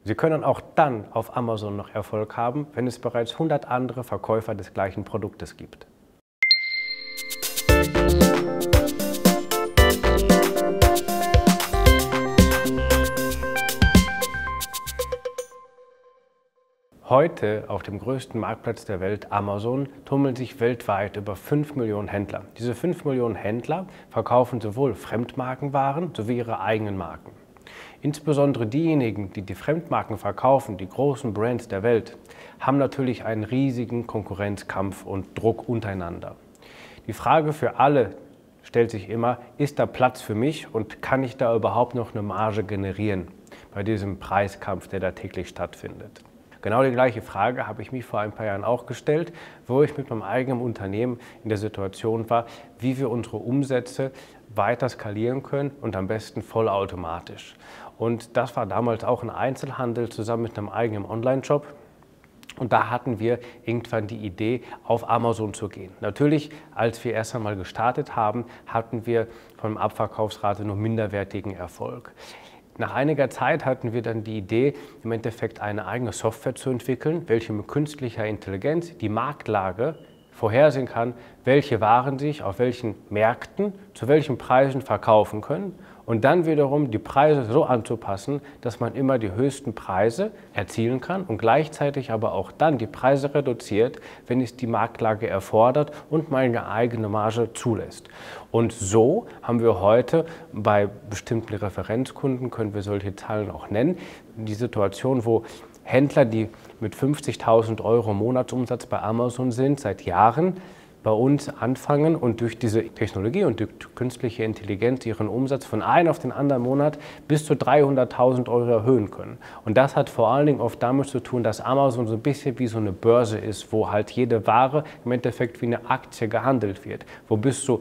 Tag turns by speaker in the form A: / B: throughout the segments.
A: Sie können auch dann auf Amazon noch Erfolg haben, wenn es bereits 100 andere Verkäufer des gleichen Produktes gibt. Heute auf dem größten Marktplatz der Welt, Amazon, tummeln sich weltweit über 5 Millionen Händler. Diese 5 Millionen Händler verkaufen sowohl Fremdmarkenwaren sowie ihre eigenen Marken. Insbesondere diejenigen, die die Fremdmarken verkaufen, die großen Brands der Welt, haben natürlich einen riesigen Konkurrenzkampf und Druck untereinander. Die Frage für alle stellt sich immer, ist da Platz für mich und kann ich da überhaupt noch eine Marge generieren bei diesem Preiskampf, der da täglich stattfindet? Genau die gleiche Frage habe ich mich vor ein paar Jahren auch gestellt, wo ich mit meinem eigenen Unternehmen in der Situation war, wie wir unsere Umsätze weiter skalieren können und am besten vollautomatisch. Und das war damals auch ein Einzelhandel zusammen mit einem eigenen Online-Shop. Und da hatten wir irgendwann die Idee, auf Amazon zu gehen. Natürlich, als wir erst einmal gestartet haben, hatten wir von der Abverkaufsrate nur minderwertigen Erfolg. Nach einiger Zeit hatten wir dann die Idee, im Endeffekt eine eigene Software zu entwickeln, welche mit künstlicher Intelligenz die Marktlage vorhersehen kann, welche Waren sich auf welchen Märkten zu welchen Preisen verkaufen können und dann wiederum die Preise so anzupassen, dass man immer die höchsten Preise erzielen kann und gleichzeitig aber auch dann die Preise reduziert, wenn es die Marktlage erfordert und meine eigene Marge zulässt. Und so haben wir heute bei bestimmten Referenzkunden, können wir solche Zahlen auch nennen, die Situation, wo Händler, die mit 50.000 € Monatsumsatz bei Amazon sind, seit Jahren bei uns anfangen und durch diese Technologie und die künstliche Intelligenz ihren Umsatz von einem auf den anderen Monat bis zu 300.000 € erhöhen können. Und das hat vor allen Dingen oft damit zu tun, dass Amazon so ein bisschen wie so eine Börse ist, wo halt jede Ware im Endeffekt wie eine Aktie gehandelt wird, wo bis zu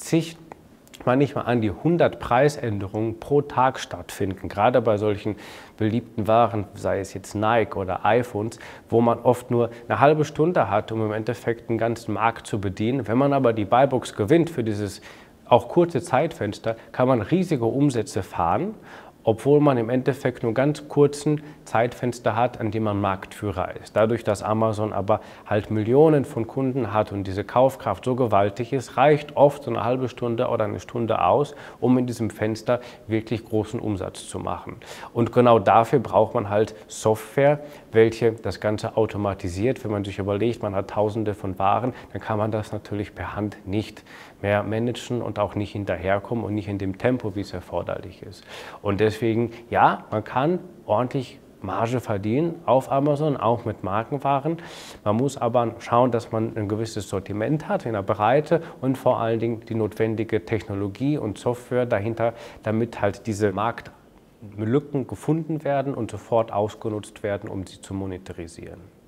A: nicht mal an die 100 Preisänderungen pro Tag stattfinden, gerade bei solchen beliebten Waren, sei es jetzt Nike oder iPhones, wo man oft nur eine halbe Stunde hat, um im Endeffekt den ganzen Markt zu bedienen. Wenn man aber die Buybox gewinnt für dieses auch kurze Zeitfenster, kann man riesige Umsätze fahren, obwohl man im Endeffekt nur ganz kurzen Zeitfenster hat, an dem man Marktführer ist. Dadurch, dass Amazon aber halt Millionen von Kunden hat und diese Kaufkraft so gewaltig ist, reicht oft so eine halbe Stunde oder eine Stunde aus, um in diesem Fenster wirklich großen Umsatz zu machen. Und genau dafür braucht man halt Software, welche das Ganze automatisiert. Wenn man sich überlegt, man hat Tausende von Waren, dann kann man das natürlich per Hand nicht mehr managen und auch nicht hinterherkommen und nicht in dem Tempo, wie es erforderlich ist. Und deswegen, ja, man kann ordentlich Marge verdienen auf Amazon, auch mit Markenwaren. Man muss aber schauen, dass man ein gewisses Sortiment hat in der Breite und vor allen Dingen die notwendige Technologie und Software dahinter, damit halt diese Marktlücken gefunden werden und sofort ausgenutzt werden, um sie zu monetarisieren.